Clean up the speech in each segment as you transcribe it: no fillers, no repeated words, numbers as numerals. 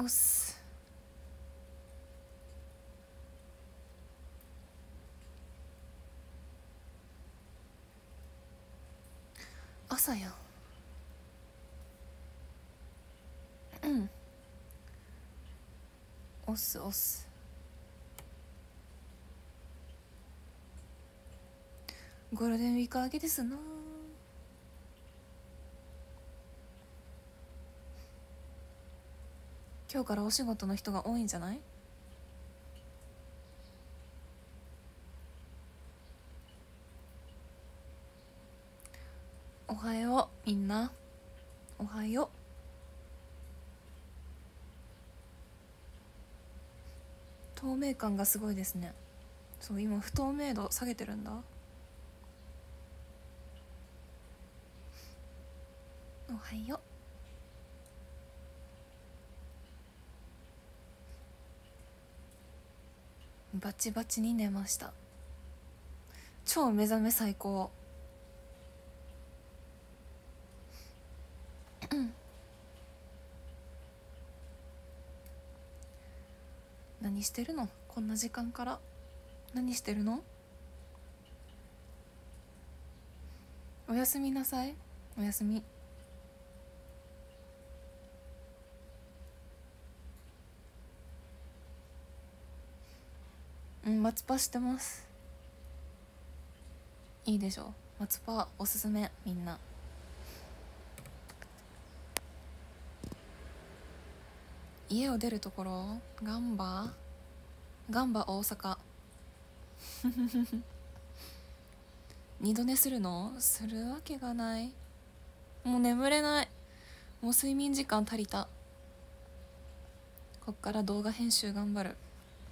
おっす。朝やん。おっすおっす。ゴールデンウィーク明けですな。今日からお仕事の人が多いんじゃない？おはようみんな、おはよう。透明感がすごいですね。そう、今不透明度下げてるんだ。おはよう。バチバチに寝ました。超目覚め最高。何してるの？こんな時間から何してるの？おやすみなさい。おやすみ。松パしてます。いいでしょ。松パおすすめ。みんな家を出るところ、ガンバ大阪。二度寝するの？するわけがない。もう眠れない。もう睡眠時間足りた。こっから動画編集頑張る。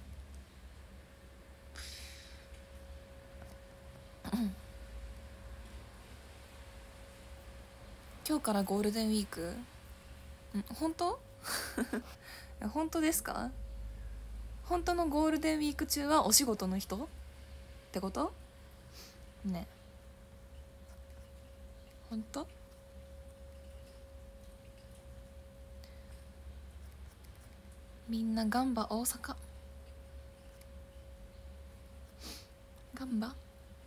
今日からゴールデンウィーク？本当？本当ですか？本当のゴールデンウィーク中はお仕事の人ってことね？本当？みんなガンバ大阪。ガンバ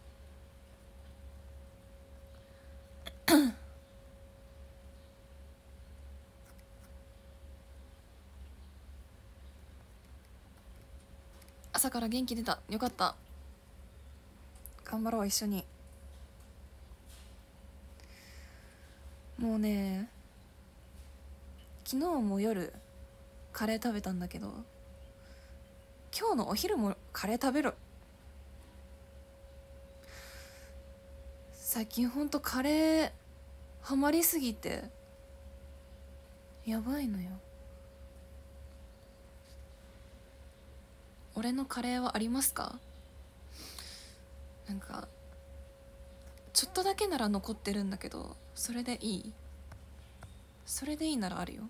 朝から元気出た。よかった。頑張ろう一緒に。もうね、昨日も夜カレー食べたんだけど、今日のお昼もカレー食べる。最近ほんとカレーハマりすぎてやばいのよ。俺のカレーはありますか？なんかちょっとだけなら残ってるんだけど、それでいい？それでいいならあるよ。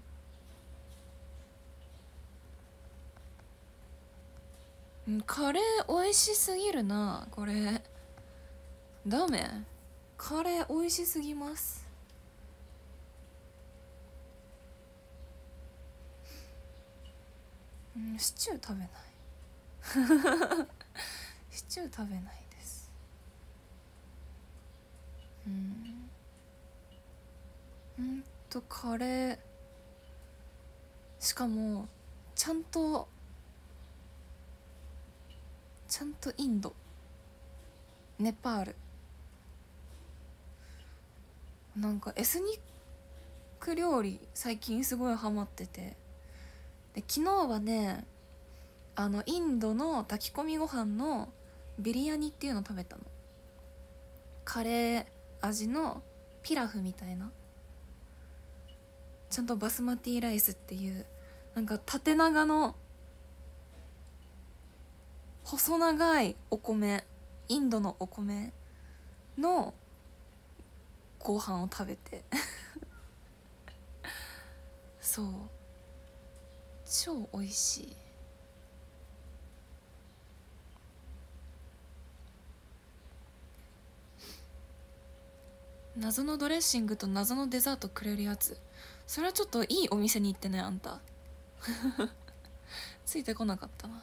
カレー美味しすぎるなこれ。ダメ？カレー美味しすぎます。シチュー食べない。シチュー食べないです。カレー、しかもちゃんとインド、ネパール、なんかエスニック料理最近すごいハマってて、で昨日はね、インドの炊き込みご飯のビリヤニっていうの食べたの。カレー味のピラフみたいな、ちゃんとバスマティライスっていうなんか縦長の細長いお米、インドのお米のご飯を食べてそう、超美味しい。謎のドレッシングと謎のデザートくれるやつ、それはちょっといいお店に行ってねあんたついてこなかったな。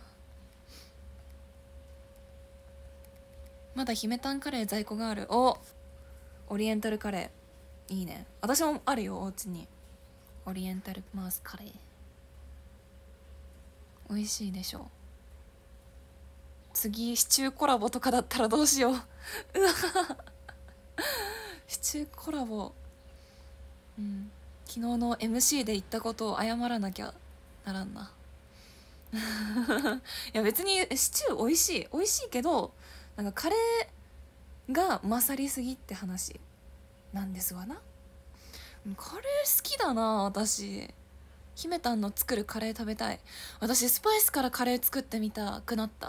まだ姫タンカレー在庫がある。お、オリエンタルカレーいいね。私もあるよ、お家に。オリエンタルマースカレー美味しいでしょう。次シチューコラボとかだったらどうしよう。うわ、シチューコラボ。うん、昨日の MC で言ったことを謝らなきゃならんな。いや別にシチュー美味しい美味しいけど、なんかカレーが勝りすぎって話なんですわな。カレー好きだな私。姫たんの作るカレー食べたい。私スパイスからカレー作ってみたくなった。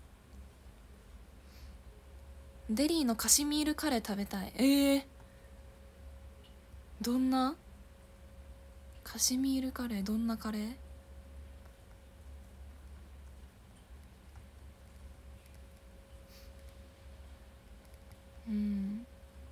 デリーのカシミールカレー食べたい。どんなカシミールカレー、どんなカレー？うん、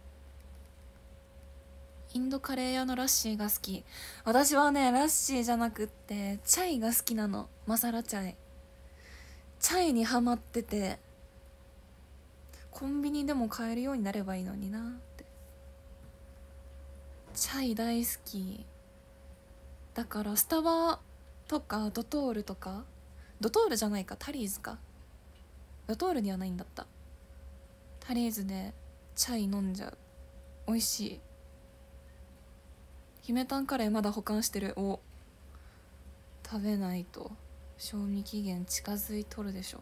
インドカレー屋のラッシーが好き。私はねラッシーじゃなくってチャイが好きなの。マサラチャイ。チャイにハマってて、コンビニでも買えるようになればいいのになって。チャイ大好きだから、スタバとかドトールとか、ドトールじゃないか、タリーズか。ドトールにはないんだった。タリーズでチャイ飲んじゃう。美味しい。姫タンカレーまだ保管してる。お、食べないと賞味期限近づいとるでしょ。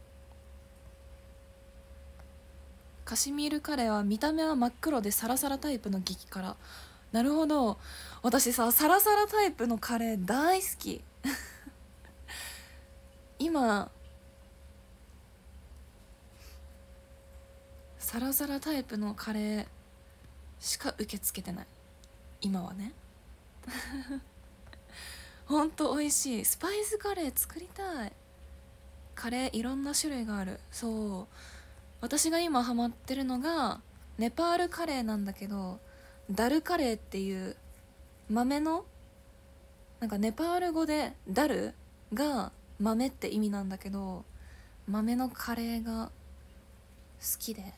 カシミールカレーは見た目は真っ黒でサラサラタイプの激辛。なるほど。私さ、サラサラタイプのカレー大好き。今サラサラタイプのカレーしか受け付けてない今はね。ほんと美味しい。スパイスカレー作りたい。カレーいろんな種類がある。そう、私が今ハマってるのがネパールカレーなんだけど、ダルカレーっていう豆の、なんかネパール語でダルが豆って意味なんだけど、豆のカレーが好きで。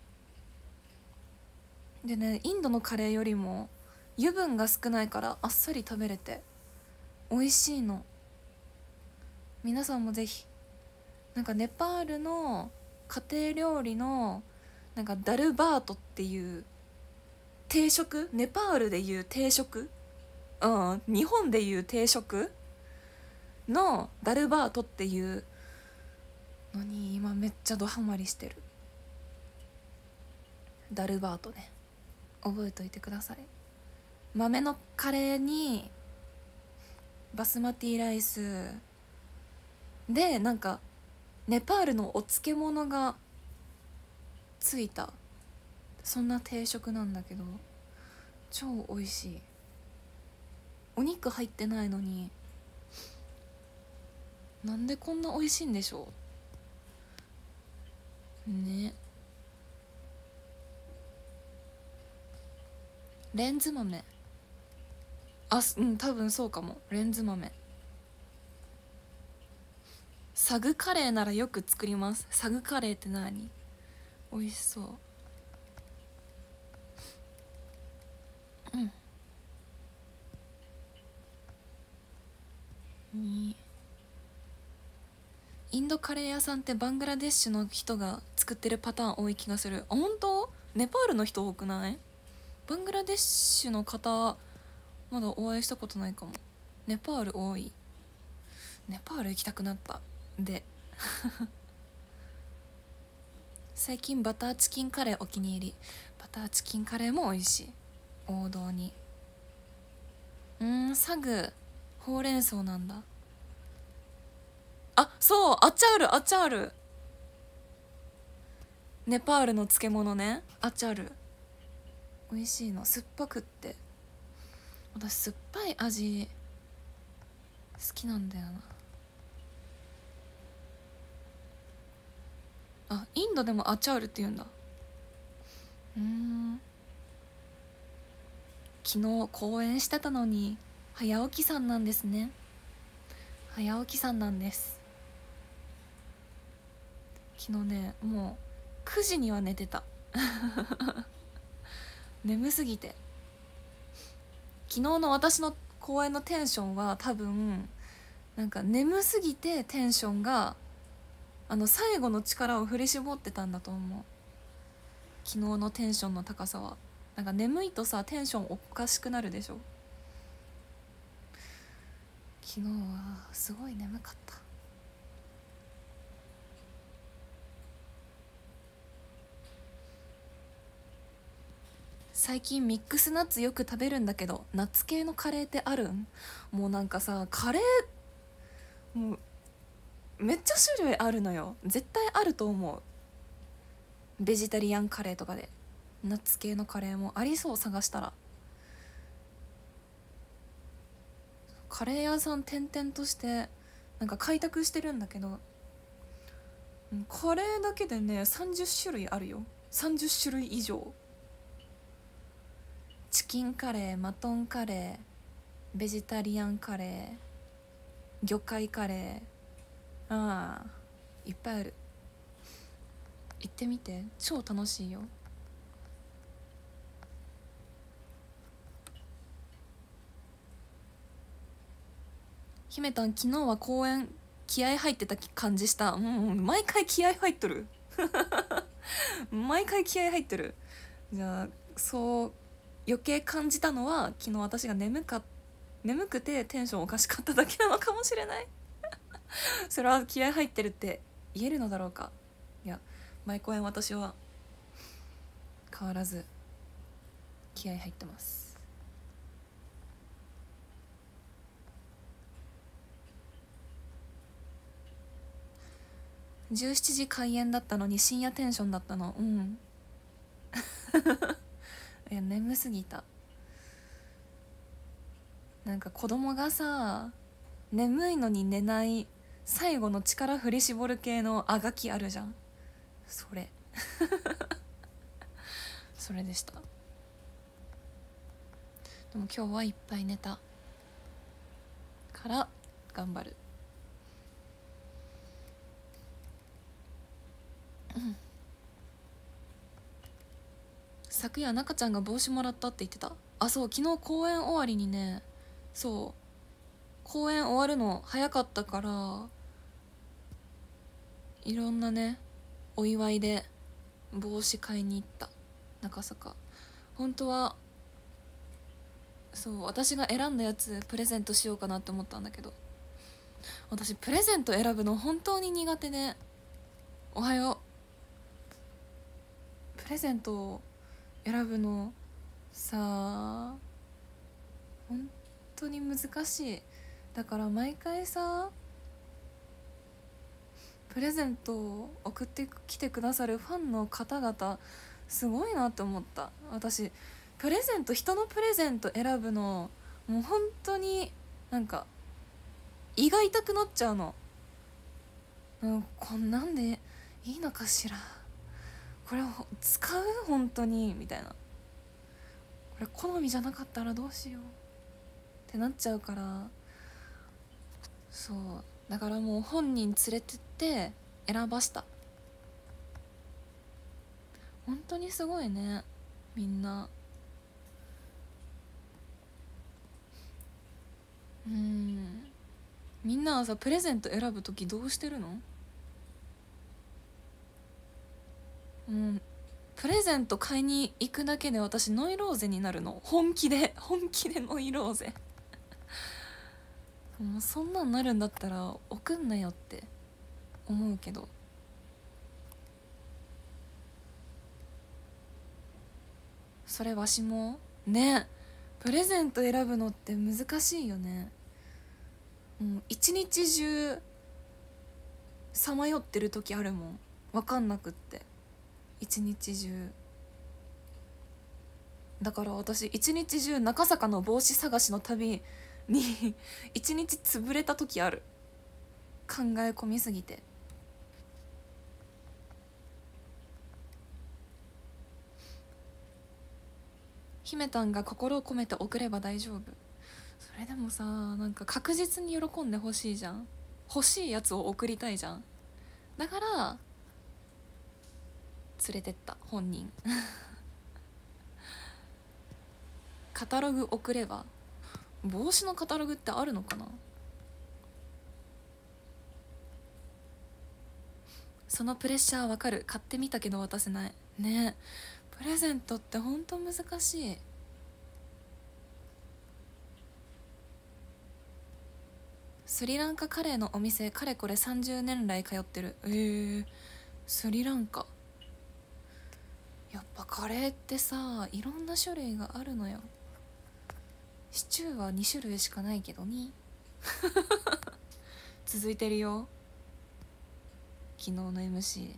でね、インドのカレーよりも油分が少ないからあっさり食べれて美味しいの。皆さんもぜひ。なんかネパールの家庭料理のなんかダルバートっていう定食、ネパールでいう定食、うん、日本でいう定食のダルバートっていうのに今めっちゃドハマりしてる。ダルバートね、覚えといてください。豆のカレーにバスマティライスで、なんかネパールのお漬物がついた、そんな定食なんだけど超美味しい。お肉入ってないのになんでこんな美味しいんでしょうね。レンズ豆、うん、多分そうかも。レンズ豆。サグカレーならよく作ります。サグカレーって何？美味しそう。うん。にインドカレー屋さんってバングラデシュの人が作ってるパターン多い気がする。あ、本当？ネパールの人多くない？バングラデシュの方まだお会いしたことないかも。ネパール多い。ネパール行きたくなったで。最近バターチキンカレーお気に入り。バターチキンカレーも美味しい。王道に。サグほうれん草なんだ。あ、そう、アチャール、アチャール。ネパールの漬物ね、アチャール美味しいの。酸っぱくって、私酸っぱい味好きなんだよな。あ、インドでもアチャールって言うんだ。昨日公演してたのに早起きさんなんですね。 早起きさんなんです。昨日ねもう9時には寝てた眠すぎて。昨日の私の公演のテンションは多分なんか眠すぎてテンションが最後の力を振り絞ってたんだと思う。昨日のテンションの高さはなんか眠いとさテンションおかしくなるでしょ。昨日はすごい眠かった。最近ミックスナッツよく食べるんだけど、ナッツ系のカレーってあるん？もうなんかさカレーもうめっちゃ種類あるのよ。絶対あると思う。ベジタリアンカレーとかでナッツ系のカレーもありそう。探したらカレー屋さん転々としてなんか開拓してるんだけど、カレーだけでね30種類あるよ。30種類以上。チキンカレー、マトンカレー、ベジタリアンカレー、魚介カレー、ああいっぱいある。行ってみて、超楽しいよ。姫たん昨日は公演気合入ってた感じした。毎回気合入っとる毎回気合入ってる。じゃあそう余計感じたのは昨日私が眠くてテンションおかしかっただけなのかもしれないそれは気合入ってるって言えるのだろうか。いや毎公演私は変わらず気合入ってます。17時開演だったのに深夜テンションだったの。いや眠すぎた。なんか子供がさ眠いのに寝ない最後の力振り絞る系のあがきあるじゃん。それそれでした。でも今日はいっぱい寝たから頑張る。昨夜中ちゃんが帽子もらったって言ってた。あ、そう、昨日公演終わりにね、そう公演終わるの早かったからいろんなねお祝いで帽子買いに行った。中坂本当はそう私が選んだやつプレゼントしようかなって思ったんだけど、私プレゼント選ぶの本当に苦手で。おはよう。プレゼントを選ぶのさあ本当に難しい。だから毎回さプレゼントを送ってきてくださるファンの方々すごいなって思った。私プレゼント人のプレゼント選ぶのもう本当になんか胃が痛くなっちゃうの。こんなんでいいのかしら、これを使う本当にみたいな、これ好みじゃなかったらどうしようってなっちゃうから。そうだからもう本人連れてって選ばした。本当にすごいねみんな。みんなはさプレゼント選ぶ時どうしてるの？プレゼント買いに行くだけで私ノイローゼになるの。本気でノイローゼもうそんなんなるんだったら送んなよって思うけど。それわしもねプレゼント選ぶのって難しいよね。一日中さまよってる時あるもん分かんなくって。一日中だから私一日中中坂の帽子探しの旅に一日潰れた時ある。考え込みすぎて。姫たんが心を込めて送れば大丈夫。それでもさ、なんか確実に喜んでほしいじゃん。欲しいやつを送りたいじゃん。だから連れてった本人カタログ送れば。帽子のカタログってあるのかな。そのプレッシャーわかる。買ってみたけど渡せないね。プレゼントってほんと難しい。スリランカカレーのお店かれこれ30年来通ってる。スリランカ。やっぱカレーってさ、いろんな種類があるのよ。シチューは2種類しかないけどに続いてるよ昨日の MC。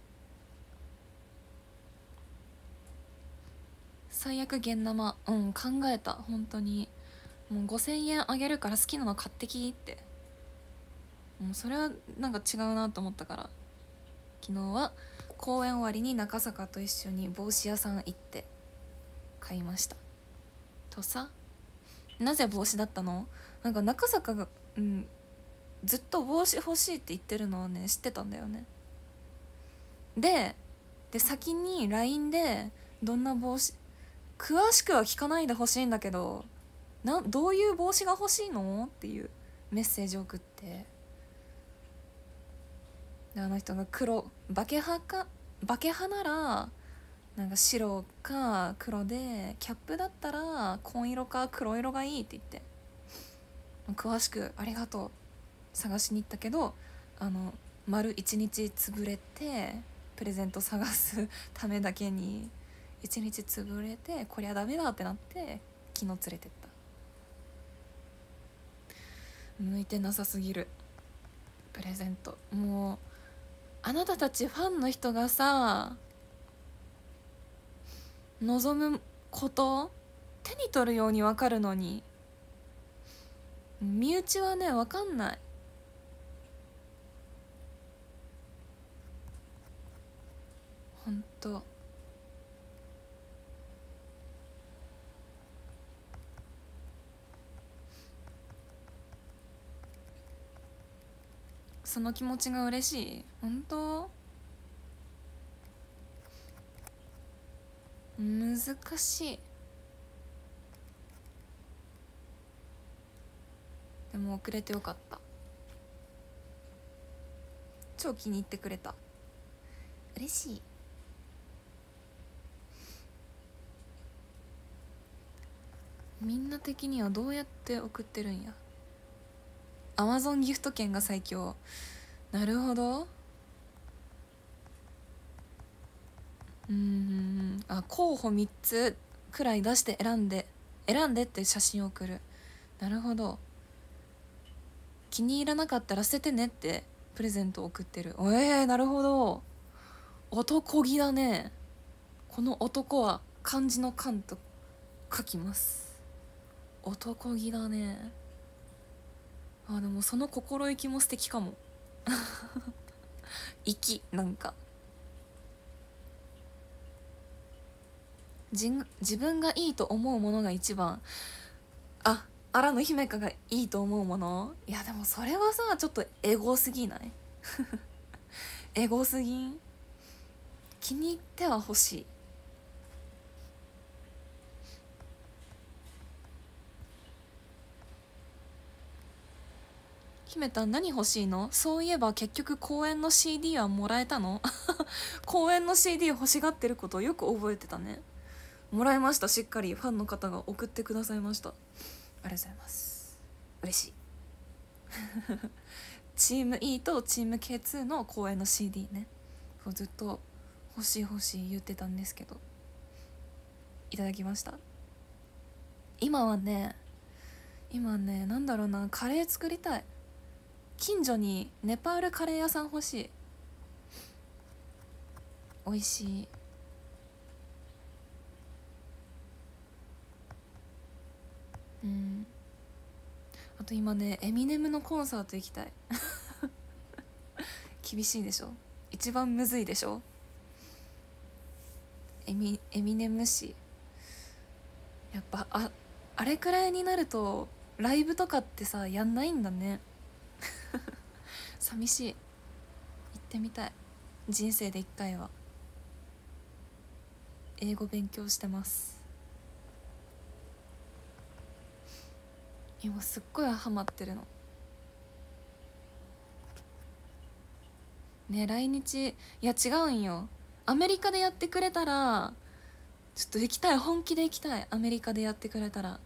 最悪現生。考えた。本当にもう5000円あげるから好きなの買ってきって。もうそれはなんか違うなと思ったから、昨日は公演終わりに中坂と一緒に帽子屋さん行って買いましたとさ。なぜ帽子だったの？なんか中坂がずっと帽子欲しいって言ってるのをね知ってたんだよね。で先に LINE でどんな帽子、詳しくは聞かないでほしいんだけど、どういう帽子が欲しいのっていうメッセージを送って、であの人がバケハならなんか白か黒で、キャップだったら紺色か黒色がいいって言って、詳しくありがとう探しに行ったけど、丸一日潰れて、プレゼント探すためだけに一日潰れて、こりゃダメだってなって昨日連れてった。向いてなさすぎるプレゼント。もうあなたたちファンの人がさ望むこと手に取るように分かるのに、身内はね分かんない。ほんとその気持ちが嬉しい。ほんと難しい。でも遅れてよかった。超気に入ってくれた。嬉しい。みんな的にはどうやって送ってるんや。アマゾンギフト券が最強。なるほど。候補3つくらい出して選んでって写真を送る。なるほど。気に入らなかったら捨ててねってプレゼントを送ってる。なるほど。男気だね。この男は漢字の漢と書きます。男気だね。でもその心意気も素敵かも粋。なんか自分がいいと思うものが一番。荒野姫香がいいと思うもの。いやでもそれはさちょっとエゴすぎないエゴすぎん。気に入っては欲しい。姫たん何欲しいの？そういえば結局公演の CD はもらえたの公演の CD 欲しがってることをよく覚えてたね。もらいました。しっかりファンの方が送ってくださいました。ありがとうございます。嬉しいチーム E とチーム K2 の公演の CD ね。ずっと欲しい言ってたんですけど、いただきました。今はねなんだろうな、カレー作りたい。近所にネパールカレー屋さん欲しい。美味しい。あと今ねエミネムのコンサート行きたい厳しいでしょ。一番むずいでしょ。エミネム氏やっぱあれくらいになるとライブとかってさやんないんだね。寂しい。行ってみたい。人生で一回は。英語勉強してます。今すっごいハマってるのね。来日、いや違うんよ。アメリカでやってくれたらちょっと行きたい。本気で行きたい。アメリカでやってくれたら。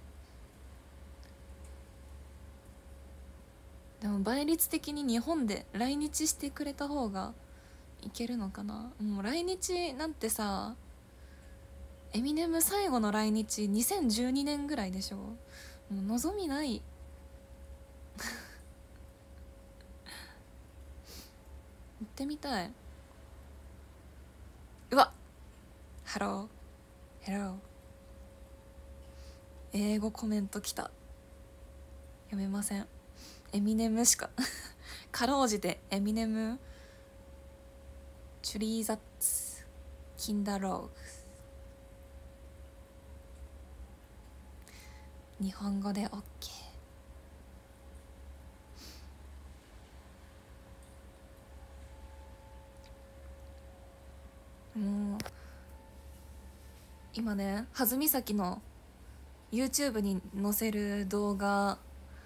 でも倍率的に日本で来日してくれた方がいけるのかな。もう来日なんてさ、エミネム最後の来日2012年ぐらいでしょ。もう望みない。行ってみたい。うわ、ハローヘロー。英語コメント来た。読めません。エミネムしかかろうじてエミネム、チュリーザッツ、キンダローグ。日本語で OK。 もう今ね、弾岬の YouTube に載せる動画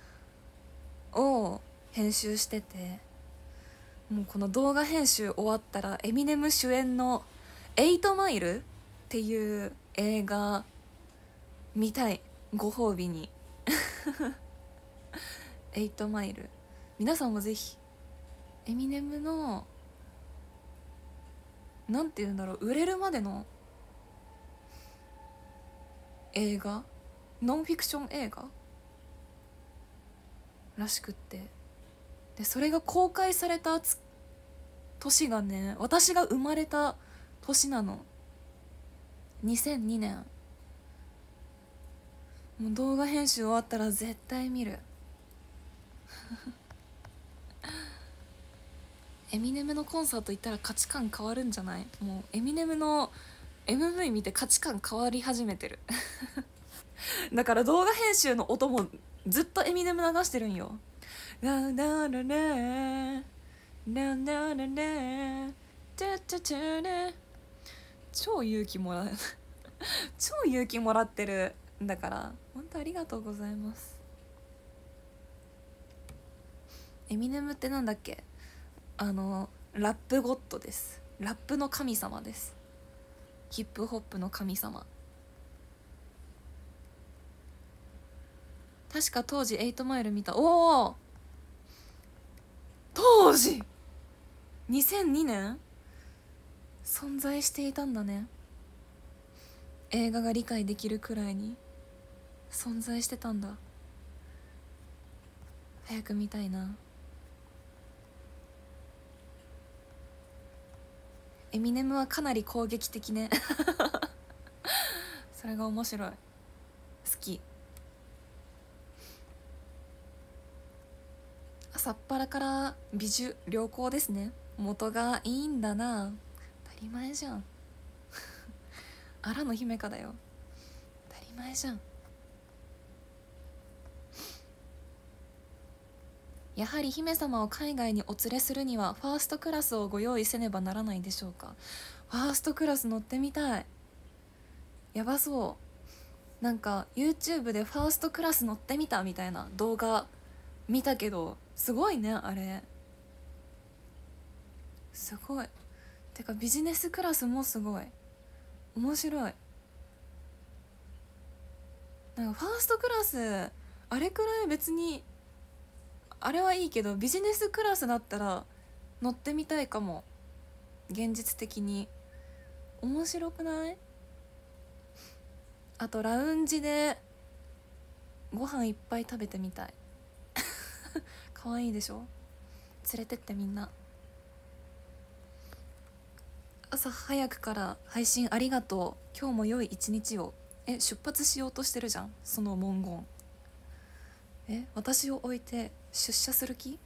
を編集してて、もうこの動画編集終わったらエミネム主演の8マイルっていう映画見たい。ご褒美に。8マイル、皆さんもぜひ。エミネムのなんて言うんだろう、売れるまでの映画、ノンフィクション映画らしくって、でそれが公開された年がね、私が生まれた年なの。2002年。もう動画編集終わったら絶対見る。エミネムのコンサート行ったら価値観変わるんじゃない？もうエミネムの MV 見て価値観変わり始めてる。だから動画編集の音もずっとエミネム流してるんよ。ラララララララララチャチャチャラ。超勇気もらう。超勇気もらってる。だから本当ありがとうございます。エミネムってなんだっけ、ラップゴッドです。ラップの神様です。ヒップホップの神様。確か当時8マイル見た。おお、当時2002年存在していたんだね。映画が理解できるくらいに存在してたんだ。早く見たいな。エミネムはかなり攻撃的ね。それが面白い。好き。朝っぱらから美女良好ですね。元がいいんだな。当たり前じゃん。荒野姫香だよ。当たり前じゃん。やはり姫様を海外にお連れするにはファーストクラスをご用意せねばならないでしょうか。ファーストクラス乗ってみたい。やばそう。なんか YouTube でファーストクラス乗ってみたみたいな動画見たけど、すごいねあれ。すごい。てかビジネスクラスもすごい面白い。なんかファーストクラスあれくらい別にあれはいいけど、ビジネスクラスだったら乗ってみたいかも。現実的に面白くない？あとラウンジでご飯いっぱい食べてみたい。可愛いでしょ。連れてってみんな。朝早くから配信ありがとう。今日も良い一日を。出発しようとしてるじゃんその文言。私を置いて出社する気？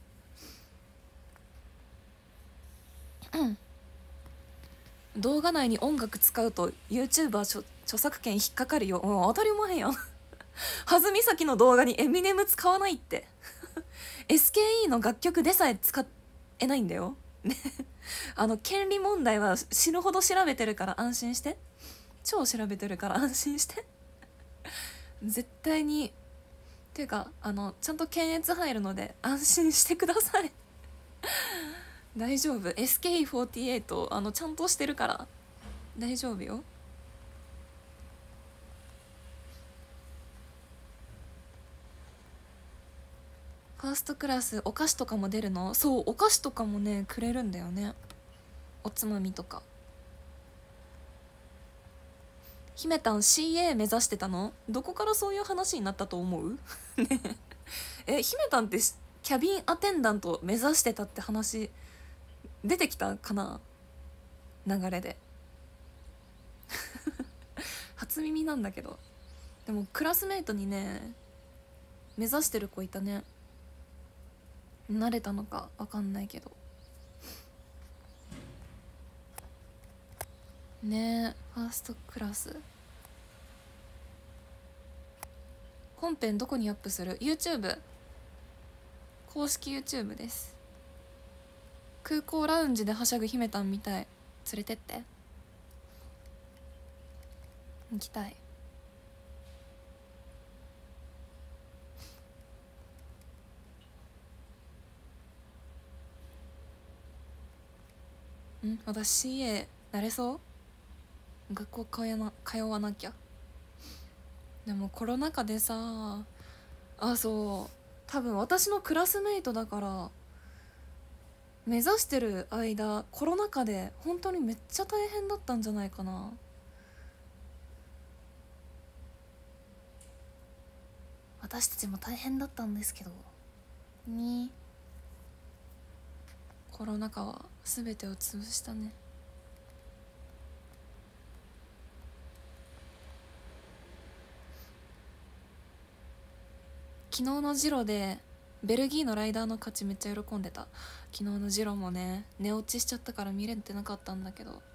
動画内に音楽使うと YouTuber 著作権引っかかるよ。当たり前やん。 はずみさきの動画にエミネム使わないって。SKE の楽曲でさえ使えないんだよね。権利問題は死ぬほど調べてるから安心して。超調べてるから安心して。絶対に。っていうかちゃんと検閲入るので安心してください。大丈夫。 SKE48 ちゃんとしてるから大丈夫よ。ファーストクラスお菓子とかも出るの？そう、お菓子とかもねくれるんだよね。おつまみとか。姫たん CA 目指してたの？どこからそういう話になったと思う？ね。姫たんってキャビンアテンダント目指してたって話出てきたかな、流れで。初耳なんだけど。でもクラスメートにね目指してる子いたね。慣れたのか分かんないけどね。ファーストクラス本編どこにアップする？ YouTube 公式 YouTube です。空港ラウンジではしゃぐ姫たんみたい。連れてって。行きたい。私 CA なれそう？学校通わなきゃ。でもコロナ禍でさ、そう多分私のクラスメイトだから目指してる間コロナ禍で本当にめっちゃ大変だったんじゃないかな。私たちも大変だったんですけどに、コロナ禍は全てを潰したね。昨日のジロでベルギーのライダーの勝ちめっちゃ喜んでた。昨日のジロもね寝落ちしちゃったから見れてなかったんだけど、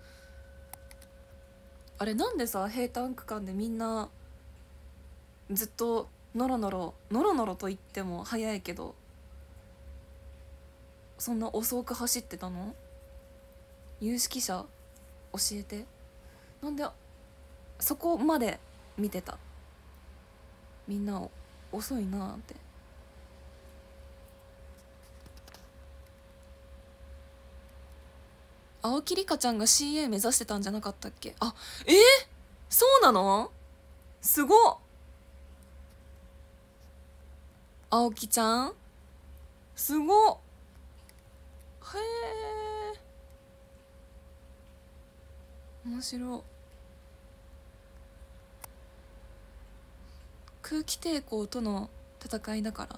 あれなんでさ平坦区間でみんなずっとノロノロと言っても速いけどそんな遅く走ってたの？有識者教えて。なんでそこまで見てた？みんな遅いなって。青木里香ちゃんが CA 目指してたんじゃなかったっけ？そうなの？すごっ。青木ちゃんすごっ。へえ面白い。空気抵抗との戦いだから。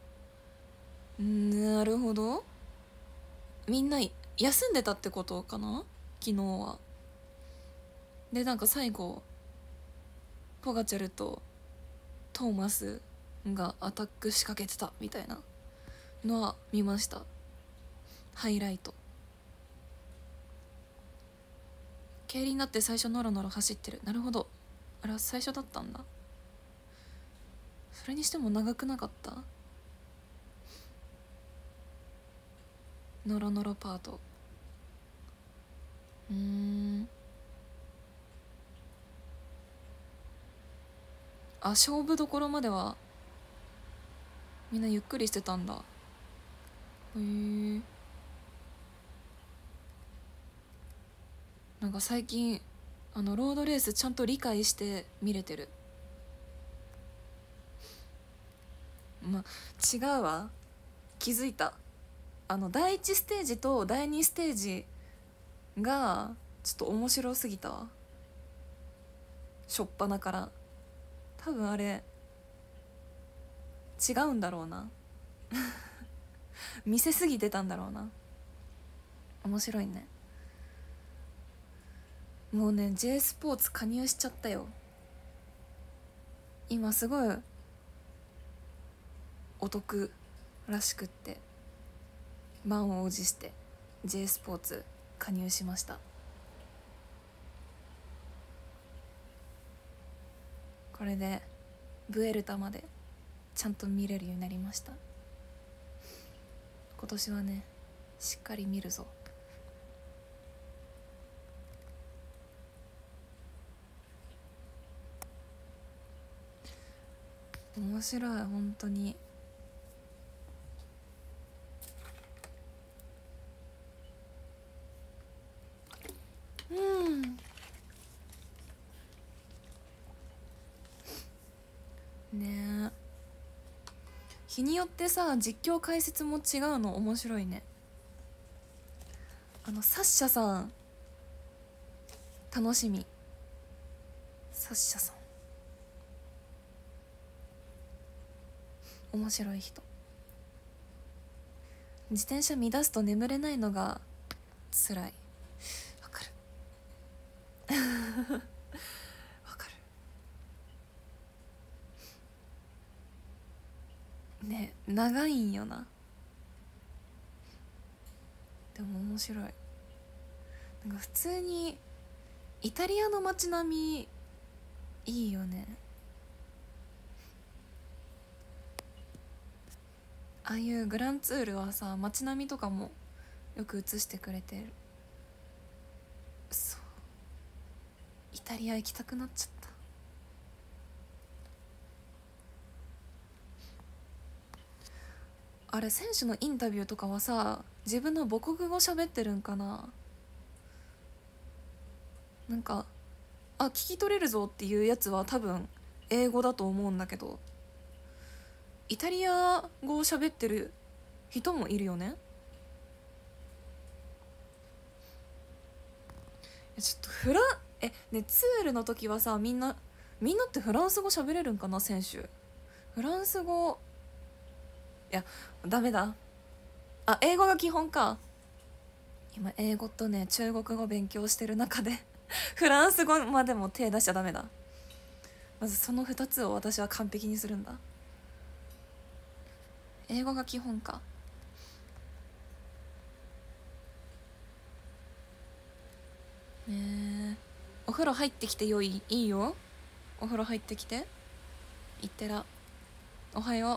なるほど。みんな休んでたってことかな昨日は。でなんか最後ポガチャルとトーマスがアタック仕掛けてたみたいなのは見ました。ハイライト。競輪だって最初ノロノロ走ってる。なるほど。あれは最初だったんだ。それにしても長くなかった？ノロノロパート。勝負どころまではみんなゆっくりしてたんだ。へえ。なんか最近ロードレースちゃんと理解して見れてる。違うわ。気づいた。第1ステージと第2ステージがちょっと面白すぎたわ。しょっぱなから。多分あれ違うんだろうな。見せすぎてたんだろうな。面白いね。もうね J スポーツ加入しちゃったよ。今すごいお得らしくって満を持して J スポーツ加入しました。これでブエルタまでちゃんと見れるようになりました。今年はねしっかり見るぞ。面白い本当に。ねえ、日によってさ実況解説も違うの面白いね。サッシャさん楽しみ。サッシャさん面白い人。自転車乱すと眠れないのが辛い。わかるわかるね。長いんよな。でも面白い。なんか普通にイタリアの街並みいいよね。ああいうグランツールはさ街並みとかもよく映してくれてる。そう、イタリア行きたくなっちゃった。あれ選手のインタビューとかはさ自分の母国語喋ってるんかな。なんか聞き取れるぞっていうやつは多分英語だと思うんだけど、イタリア語を喋ってる人もいるよね。ちょっとね、ツールの時はさみんなってフランス語喋れるんかな選手。フランス語いやダメだ。英語が基本か。今英語とね中国語勉強してる中でフランス語までも手出しちゃダメだ。まずその2つを私は完璧にするんだ。英語が基本か。お風呂入ってきていいよ。お風呂入ってきて。いってら。おはよう。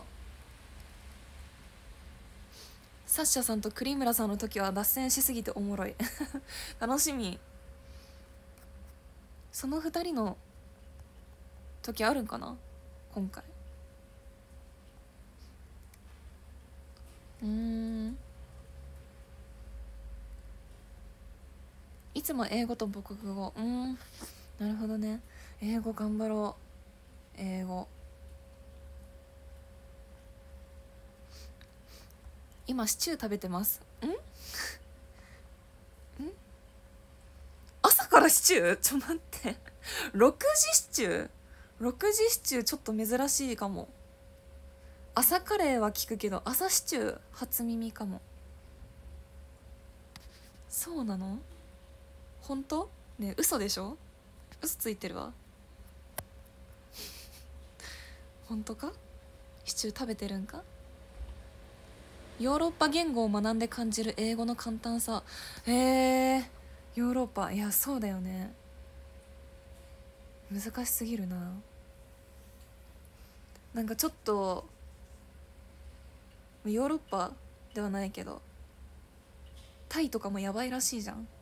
サッシャさんと栗村さんの時は脱線しすぎておもろい楽しみ。その2人の時あるんかな今回。いつも英語と母国語。なるほどね。英語頑張ろう。英語今シチュー食べてます。朝からシチューちょっと待って6時シチュー6時シチューちょっと珍しいかも。朝カレーは聞くけど朝シチュー初耳かも。そうなの？本当？ねえ嘘でしょ？嘘ついてるわ本当か？シチュー食べてるんか？ヨーロッパ言語を学んで感じる英語の簡単さ。ヨーロッパ、いやそうだよね。難しすぎるな。なんかちょっとヨーロッパではないけどタイとかもやばいらしいじゃん。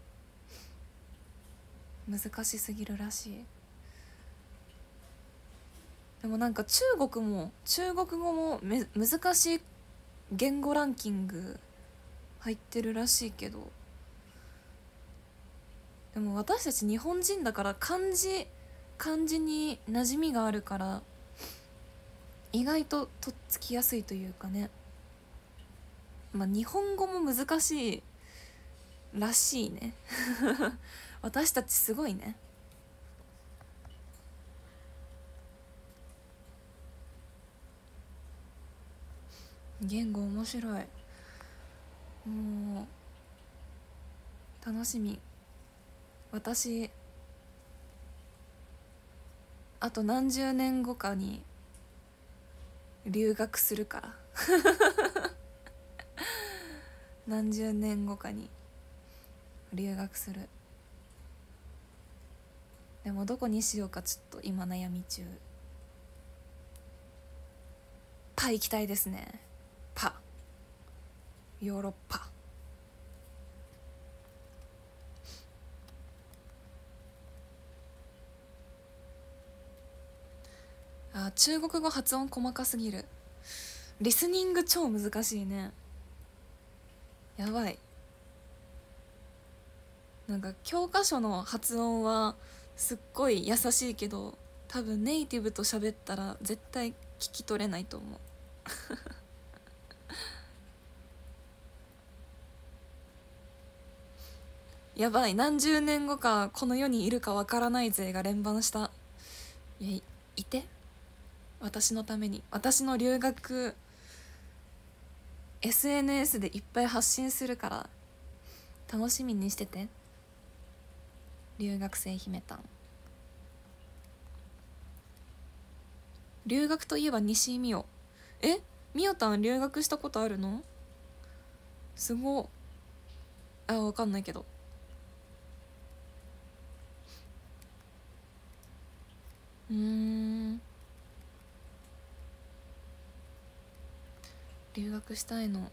難しすぎるらしい。でもなんか中国語も難しい言語ランキング入ってるらしいけど、でも私たち日本人だから漢字に馴染みがあるから意外ととっつきやすいというかね。日本語も難しいらしいね私たちすごいね。言語面白い。もう楽しみ。私あと何十年後かに留学するから何十年後かに留学する。でもどこにしようかちょっと今悩み中。 パ行きたいですね。パ、ヨーロッパ。あ、中国語発音細かすぎる。リスニング超難しいね。やばい。なんか教科書の発音はすっごい優しいけど、多分ネイティブと喋ったら絶対聞き取れないと思う。やばい、何十年後かこの世にいるかわからない勢が連番した。いて、私のために。私の留学 SNS でいっぱい発信するから楽しみにしてて。留学生姫たん。留学といえば西井美桜。みおたん留学したことあるの？すご。わかんないけど。留学したいの。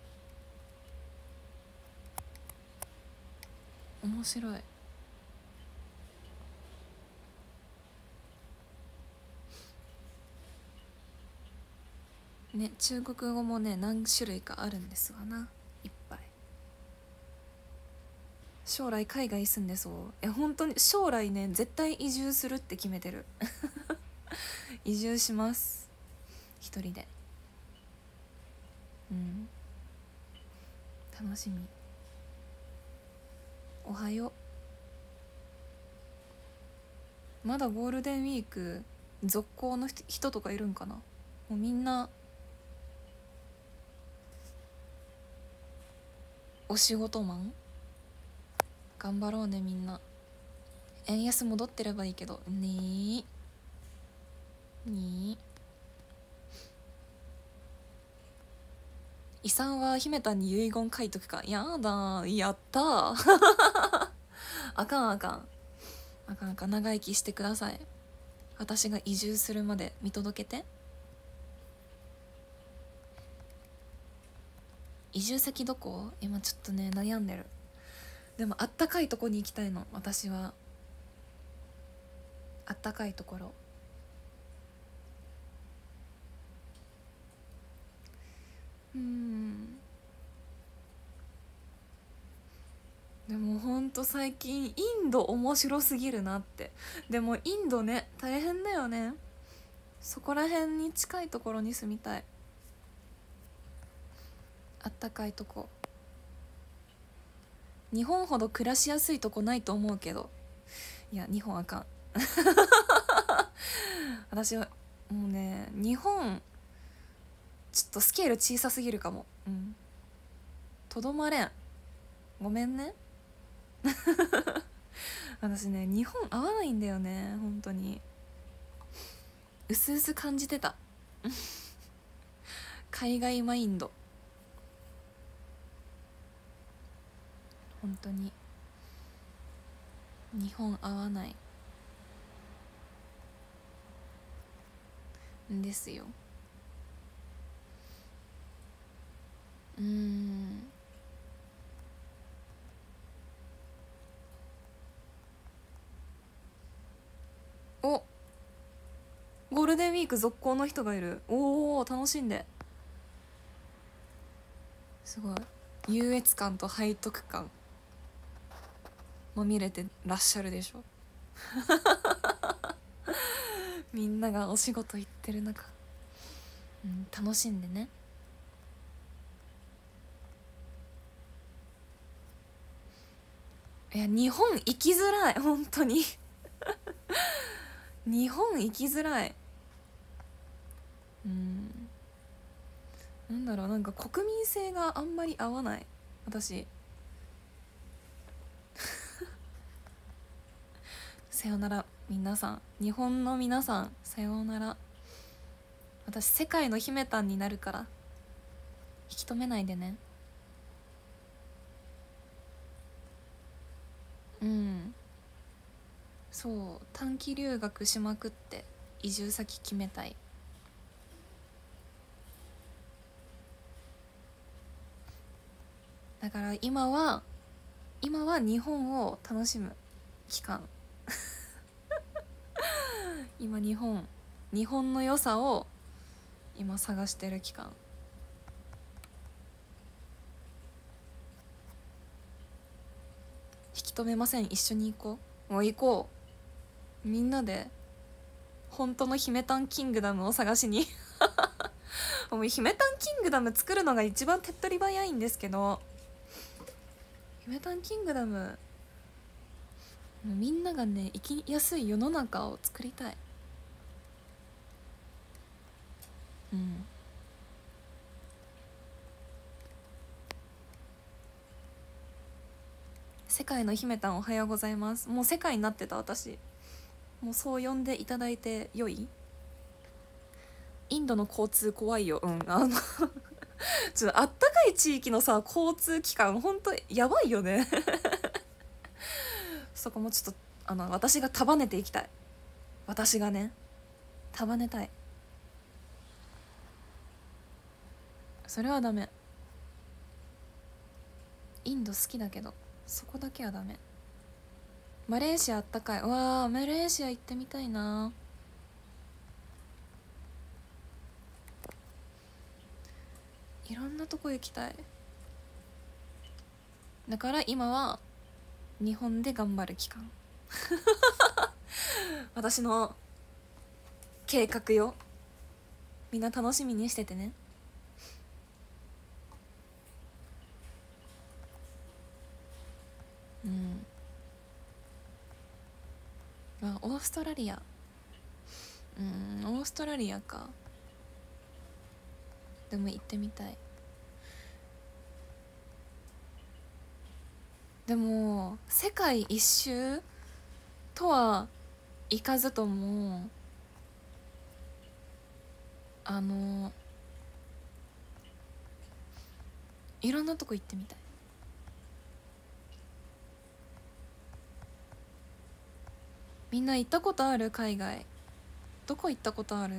面白い。ね、中国語もね何種類かあるんですわな、いっぱい。将来海外住んでそう。本当に将来ね絶対移住するって決めてる。移住します、一人で。楽しみ。おはよう。まだゴールデンウィーク続行の人とかいるんかな。もうみんなお仕事マン。頑張ろうねみんな。円安戻ってればいいけどね。遺産は姫たんに遺言書いとくか。やだ、やったー。あかんあかんあかんあかん。長生きしてください。私が移住するまで見届けて。移住先どこ？今ちょっとね悩んでる。でもあったかいとこに行きたいの、私は。あったかいところ。でもほんと最近インド面白すぎるなって。でもインドね大変だよね。そこら辺に近いところに住みたい。あったかいとこ。日本ほど暮らしやすいとこないと思うけど。いや日本あかん。私はもうね日本ちょっとスケール小さすぎるかも。とどまれん。ごめんね。私ね日本合わないんだよね本当に。うすうす感じてた。海外マインド。本当に日本合わないんですよ。お、ゴールデンウィーク続行の人がいる。おお楽しんで。すごい優越感と背徳感まみれてらっしゃるでしょ。みんながお仕事行ってる中、楽しんでね。いや日本行きづらい本当に。日本行きづらい。なんだろう、なんか国民性があんまり合わない私。さよなら皆さん、日本の皆さんさようなら。私世界の姫たんになるから引き止めないでね。そう短期留学しまくって移住先決めたい。 だから今は日本を楽しむ期間今日本の良さを今探してる期間。引き止めません、一緒に行こう。もう行こう、みんなで本当の姫タンキングダムを探しにもう姫タンキングダム作るのが一番手っ取り早いんですけど、姫タンキングダムもうみんながね生きやすい世の中を作りたい。うん。世界の姫たんおはようございます。もう世界になってた私。もうそう呼んでいただいてよい？インドの交通怖いよ。うん。ちょっとあったかい地域のさ交通機関ほんとやばいよねそこもちょっと私が束ねていきたい。私がね束ねたい。それはダメ。インド好きだけどそこだけはダメ。マレーシアあったかい。わあ、マレーシア行ってみたいな。いろんなとこ行きたい。だから今は日本で頑張る期間私の計画よ。みんな楽しみにしててね。うん。あ、オーストラリア。オーストラリアか。でも行ってみたい。でも世界一周とはいかずともいろんなとこ行ってみたい。みんな行ったことある？海外どこ行ったことある？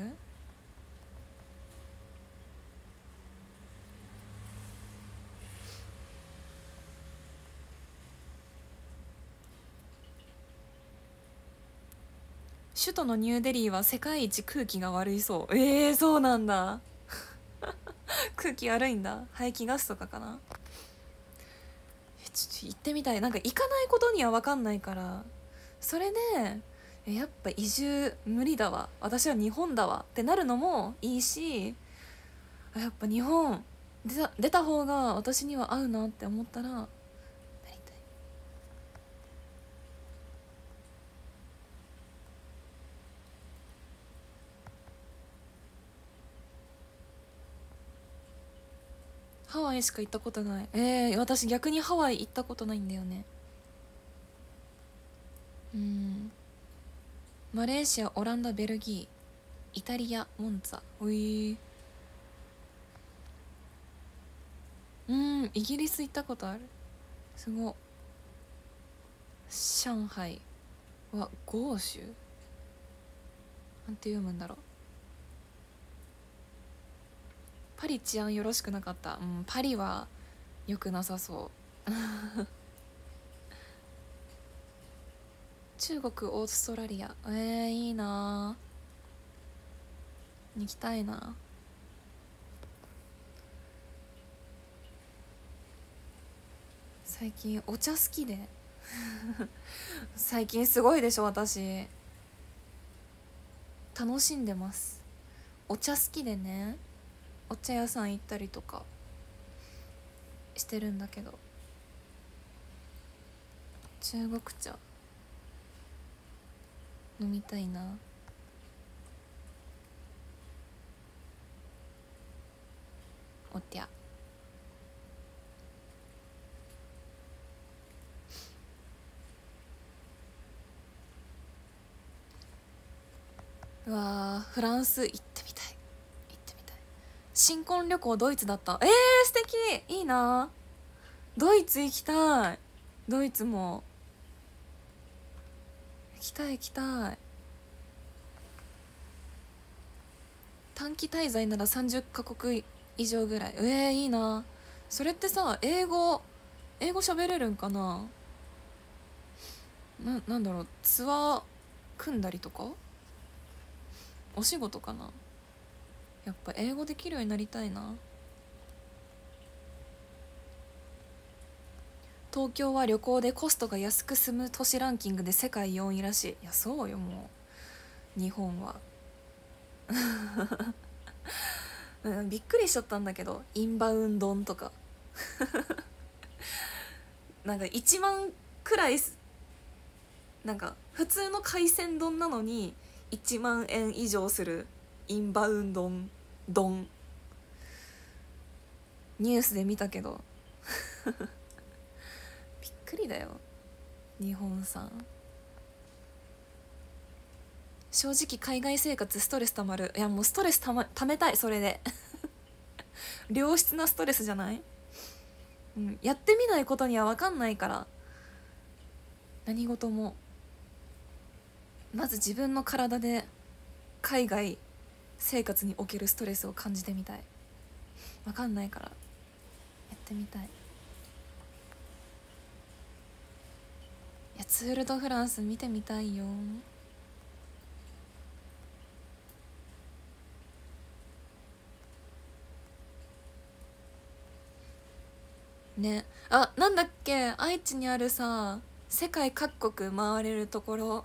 首都のニューデリーは世界一空気が悪いそう。そうなんだ空気悪いんだ。排気ガスとかかな。ちょっと行ってみたい。なんか行かないことには分かんないから、それでやっぱ移住無理だわ、私は日本だわってなるのもいいし、やっぱ日本出た方が私には合うなって思ったらなりたい。ハワイしか行ったことない。私逆にハワイ行ったことないんだよね。マレーシア、オランダ、ベルギー、イタリア、モンツァ。イギリス行ったことある。すご。上海は豪州なんて読むんだろう。パリ治安よろしくなかった。パリは良くなさそう中国、オーストラリア。いいな。行きたいな。最近お茶好きで最近すごいでしょ私。楽しんでます。お茶好きでね、お茶屋さん行ったりとかしてるんだけど、中国茶飲みたいな。お茶。うわー、フランス行ってみたい。新婚旅行ドイツだった。素敵。いいな。ドイツ行きたい。ドイツも行きたい。短期滞在なら30カ国以上ぐらい。いいな。それってさ、英語英語喋れるんかな。なんだろう、ツアー組んだりとかお仕事かな。やっぱ英語できるようになりたいな。東京は旅行でコストが安く済む都市ランキングで世界4位らしい。いやそうよ、もう日本はびっくりしちゃったんだけど、インバウンドンとかなんか1万くらいなんか普通の海鮮丼なのに1万円以上するインバウンドン丼、ニュースで見たけどびっくりだよ日本産。正直海外生活ストレスたまる。いやもうストレスためたい、それで良質なストレスじゃない？うん、やってみないことには分かんないから、何事もまず自分の体で海外生活におけるストレスを感じてみたい。分かんないからやってみたい。いやツール・ド・フランス見てみたいよ。ね、あ、なんだっけ、愛知にあるさ、世界各国回れるところ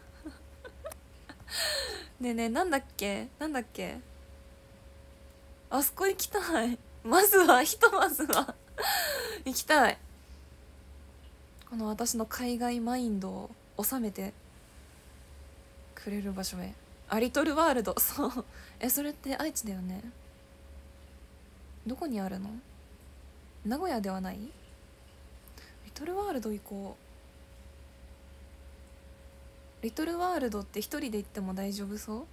ねえねえ、なんだっけなんだっけ、あそこ行きたいまずはひとまずは行きたい。この私の海外マインドを収めてくれる場所へ。あ、リトルワールド、そうそれって愛知だよね。どこにあるの？名古屋ではない？リトルワールド行こう。リトルワールドって一人で行っても大丈夫そう？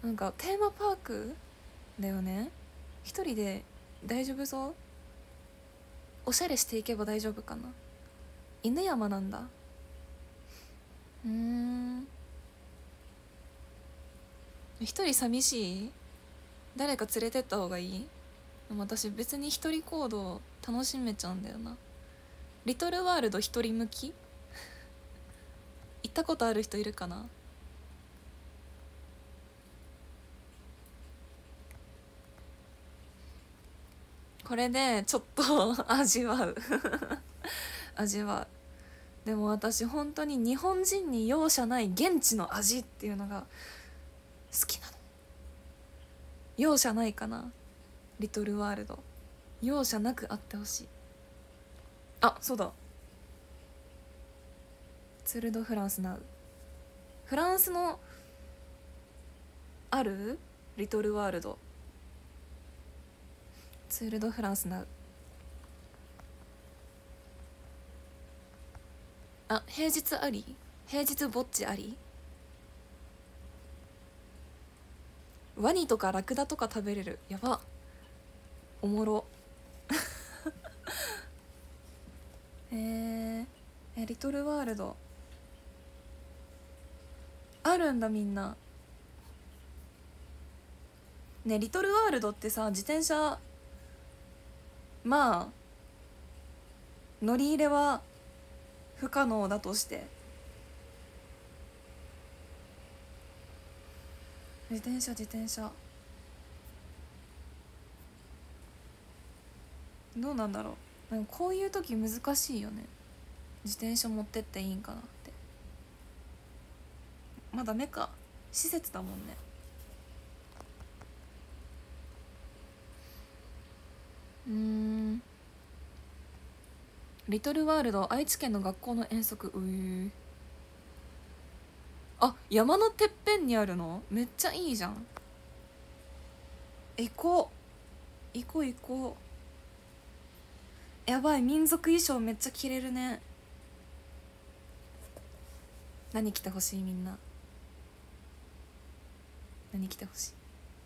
なんかテーマパークだよね。一人で大丈夫そう？おしゃれしていけば大丈夫かな。犬山なんだ。一人寂しい？誰か連れてった方がいい？でも私別に一人行動楽しめちゃうんだよな。リトルワールド一人向き？行ったことある人いるかな？これでちょっと味わう味わう。でも私本当に日本人に容赦ない現地の味っていうのが好きなの。容赦ないかな。リトルワールド容赦なくあってほしい。あ、そうだ、ツール・ド・フランスナウ。フランスのあるリトルワールド、ツール・ド・フランスナウ。あ、平日あり？平日ぼっちあり？ワニとかラクダとか食べれる。やば、おもろリトルワールドあるんだみんな。ね、リトルワールドってさ、自転車まあ乗り入れは不可能だとして、自転車どうなんだろう。でもこういう時難しいよね。自転車持ってっていいんかなって。まあダメか、施設だもんね。リトルワールド愛知県の学校の遠足。あ、山のてっぺんにあるの？めっちゃいいじゃん。行こう行こう行こう。やばい、民族衣装めっちゃ着れるね。何着てほしい？みんな何着てほし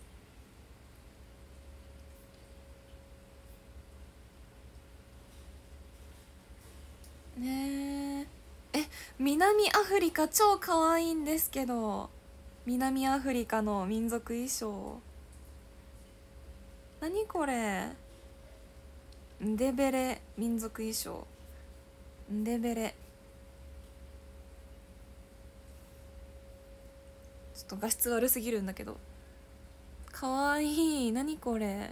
い？ねえ、南アフリカ超可愛いんですけど。南アフリカの民族衣装、何これ。 ンデベレ民族衣装、ンデベレ、ちょっと画質悪すぎるんだけど、かわいい。何これ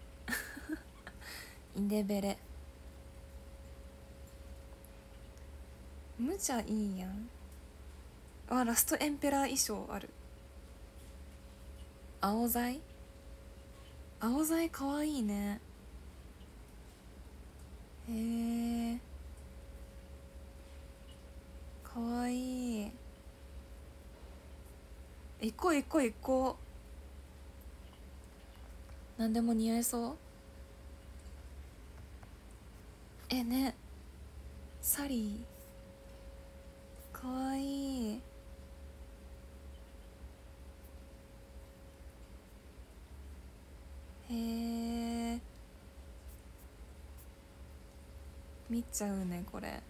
インデベレ、むちゃいいやん。あ、ラストエンペラー衣装ある。青材、青材かわいいね。へえ、かわいい。行こう行こう行こう。何でも似合いそう。ね、サリーかわいい。へえ、見ちゃうねこれ。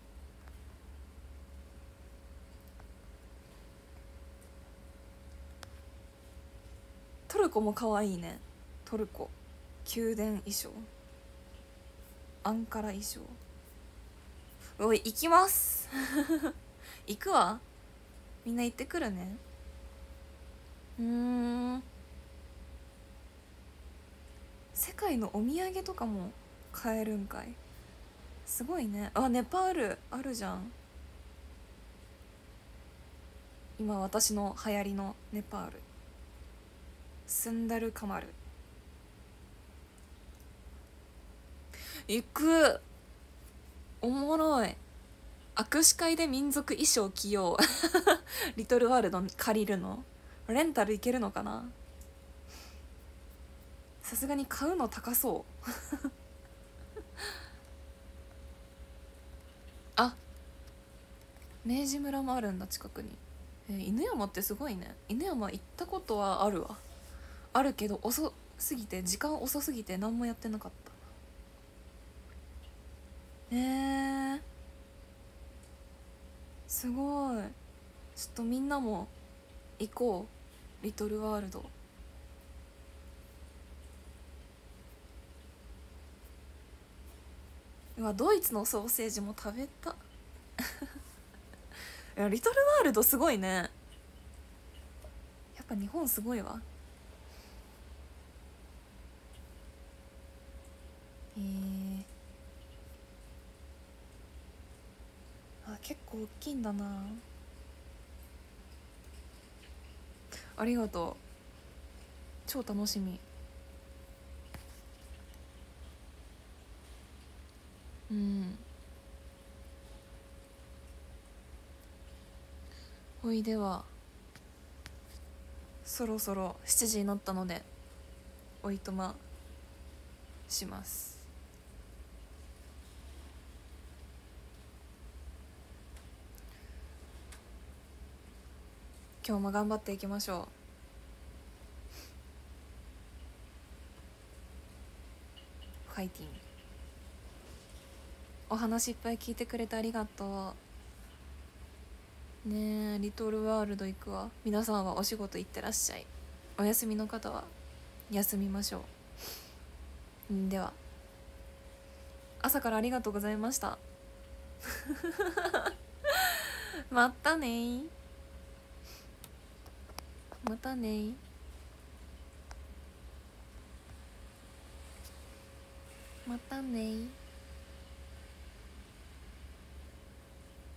トルコもかわいいね。トルコ宮殿衣装、アンカラ衣装。おい、行きます行くわ。みんな行ってくるね。世界のお土産とかも買えるんかい。すごいね。あ、ネパールあるじゃん。今私の流行りのネパール、スンダルカマル。行く。おもろい。握手会で民族衣装着ようリトルワールド借りるの、レンタルいけるのかな。さすがに買うの高そうあ、明治村もあるんだ近くに。犬山ってすごいね。犬山行ったことはあるわ。あるけど遅すぎて、時間遅すぎて何もやってなかった。すごい。ちょっとみんなも行こう、リトルワールド。うわ、ドイツのソーセージも食べたいや、リトルワールドすごいね。やっぱ日本すごいわ。あ、結構大きいんだな。ありがとう。超楽しみ。うん。ほいではそろそろ7時になったのでおいとまします。今日も頑張っていきましょう。ファイティン。お話いっぱい聞いてくれてありがとうね。え、リトルワールド行くわ。皆さんはお仕事行ってらっしゃい。お休みの方は休みましょう。では朝からありがとうございましたまたね。またね。またね。